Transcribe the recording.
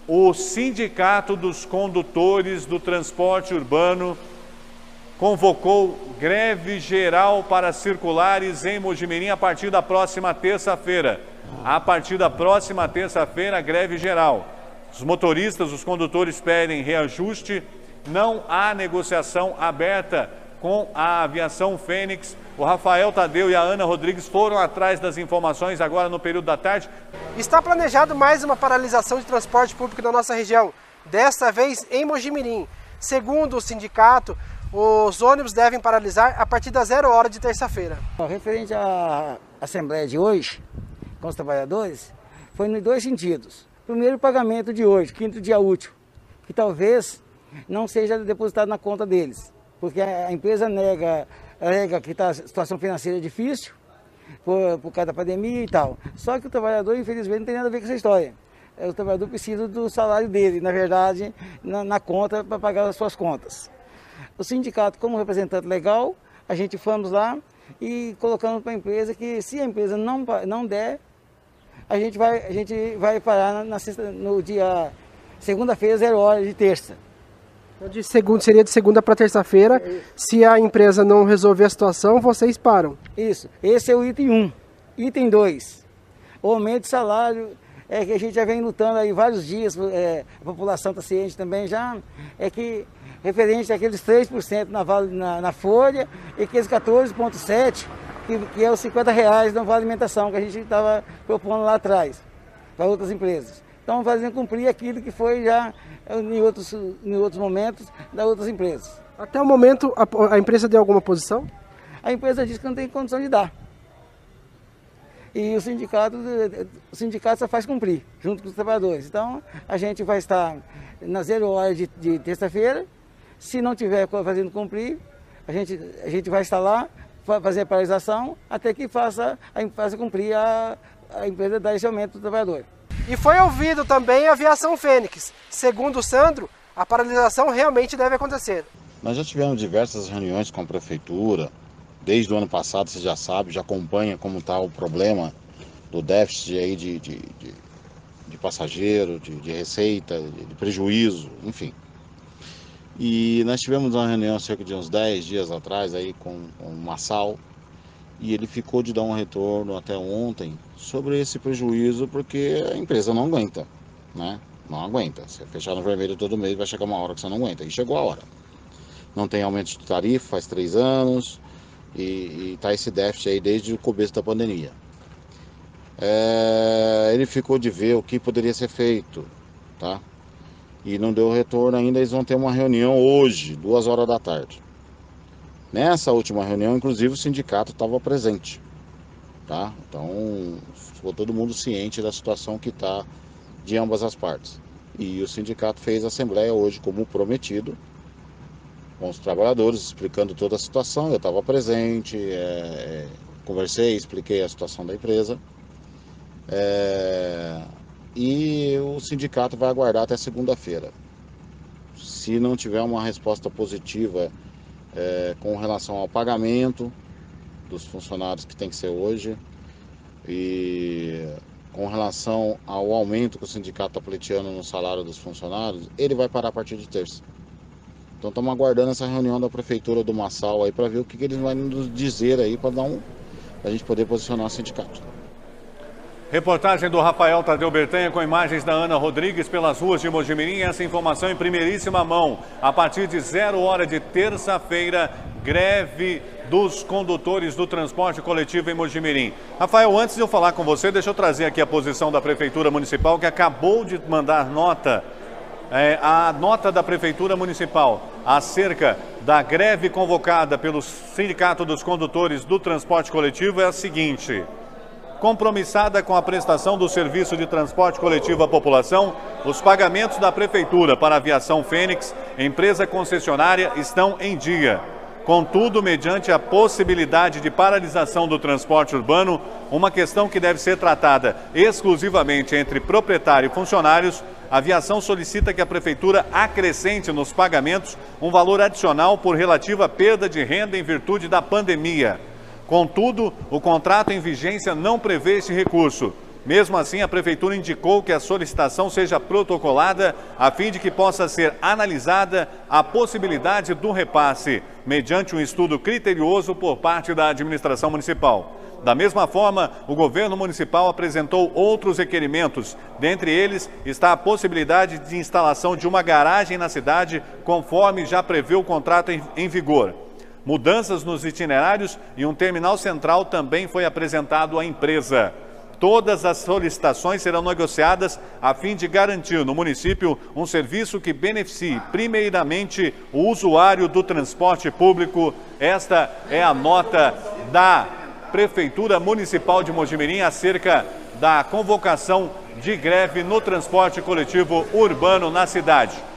o Sindicato dos Condutores do Transporte Urbano convocou greve geral para circulares em Mojimirim a partir da próxima terça-feira. A partir da próxima terça-feira, greve geral. Os motoristas, os condutores pedem reajuste, não há negociação aberta com a aviação Fênix. O Rafael Tadeu e a Ana Rodrigues foram atrás das informações agora no período da tarde. Está planejado mais uma paralisação de transporte público na nossa região, desta vez em Mojimirim. Segundo o sindicato, os ônibus devem paralisar a partir das 0 hora de terça-feira. Referente à assembleia de hoje, com os trabalhadores, foi em 2 sentidos. Primeiro, o pagamento de hoje, 5º dia útil, que talvez não seja depositado na conta deles, porque a empresa alega que a situação financeira é difícil, por causa da pandemia e tal. Só que o trabalhador, infelizmente, não tem nada a ver com essa história. O trabalhador precisa do salário dele, na verdade, na conta, para pagar as suas contas. O sindicato, como representante legal, a gente fomos lá e colocamos para a empresa que, se a empresa não der, a gente vai parar no dia segunda-feira, 0 hora de terça. Seria de segunda para terça-feira. Se a empresa não resolver a situação, vocês param. Isso. Esse é o item 1. Item 2. O aumento de salário é que a gente já vem lutando aí vários dias, a população está ciente também já, é que referente àqueles 3% na folha e aqueles 14,7%, que é os R$50 da Vale Alimentação que a gente estava propondo lá atrás, para outras empresas. Então, fazendo cumprir aquilo que foi já em outros momentos das outras empresas. Até o momento, a empresa deu alguma posição? A empresa diz que não tem condição de dar. E o sindicato só faz cumprir, junto com os trabalhadores. Então, a gente vai estar na 0 hora de terça-feira. Se não tiver fazendo cumprir, a gente vai estar lá, fazer a paralisação, até que faça cumprir a empresa dar esse aumento do trabalhador. E foi ouvido também a aviação Fênix. Segundo o Sandro, a paralisação realmente deve acontecer. Nós já tivemos diversas reuniões com a prefeitura. Desde o ano passado, você já sabe, já acompanha como está o problema do déficit aí de passageiro, de receita, de prejuízo, enfim. E nós tivemos uma reunião cerca de uns 10 dias atrás aí com o Massal, e ele ficou de dar um retorno até ontem sobre esse prejuízo, porque a empresa não aguenta, né? Não aguenta. Se fechar no vermelho todo mês, vai chegar uma hora que você não aguenta. E chegou a hora. Não tem aumento de tarifa faz 3 anos, e tá esse déficit aí desde o começo da pandemia. Ele ficou de ver o que poderia ser feito, tá? E não deu retorno ainda. Eles vão ter uma reunião hoje, 2 horas da tarde. Nessa última reunião, inclusive, o sindicato estava presente, tá? Então, ficou todo mundo ciente da situação que está de ambas as partes. E o sindicato fez a assembleia hoje, como prometido, com os trabalhadores, explicando toda a situação. Eu estava presente, conversei, expliquei a situação da empresa. E o sindicato vai aguardar até segunda-feira. Se não tiver uma resposta positiva com relação ao pagamento dos funcionários, que tem que ser hoje, e com relação ao aumento que o sindicato está pleiteando no salário dos funcionários, ele vai parar a partir de terça. Então estamos aguardando essa reunião da prefeitura do Massal aí para ver o que eles vão nos dizer aí, para a gente poder posicionar o sindicato. Reportagem do Rafael Tadeu Bertanha com imagens da Ana Rodrigues pelas ruas de Mojimirim. Essa informação em primeiríssima mão. A partir de 0 hora de terça-feira, greve dos condutores do transporte coletivo em Mojimirim. Rafael, antes de eu falar com você, deixa eu trazer aqui a posição da Prefeitura Municipal, que acabou de mandar nota. A nota da Prefeitura Municipal acerca da greve convocada pelo Sindicato dos Condutores do Transporte Coletivo é a seguinte: compromissada com a prestação do serviço de transporte coletivo à população, os pagamentos da Prefeitura para a aviação Fênix, empresa concessionária, estão em dia. Contudo, mediante a possibilidade de paralisação do transporte urbano, uma questão que deve ser tratada exclusivamente entre proprietário e funcionários, a aviação solicita que a Prefeitura acrescente nos pagamentos um valor adicional por relativa perda de renda em virtude da pandemia. Contudo, o contrato em vigência não prevê esse recurso. Mesmo assim, a Prefeitura indicou que a solicitação seja protocolada a fim de que possa ser analisada a possibilidade do repasse, mediante um estudo criterioso por parte da administração municipal. Da mesma forma, o governo municipal apresentou outros requerimentos. Dentre eles está a possibilidade de instalação de uma garagem na cidade, conforme já prevê o contrato em vigor. Mudanças nos itinerários e um terminal central também foi apresentado à empresa. Todas as solicitações serão negociadas a fim de garantir no município um serviço que beneficie primeiramente o usuário do transporte público. Esta é a nota da Prefeitura Municipal de Mojimirim acerca da convocação de greve no transporte coletivo urbano na cidade.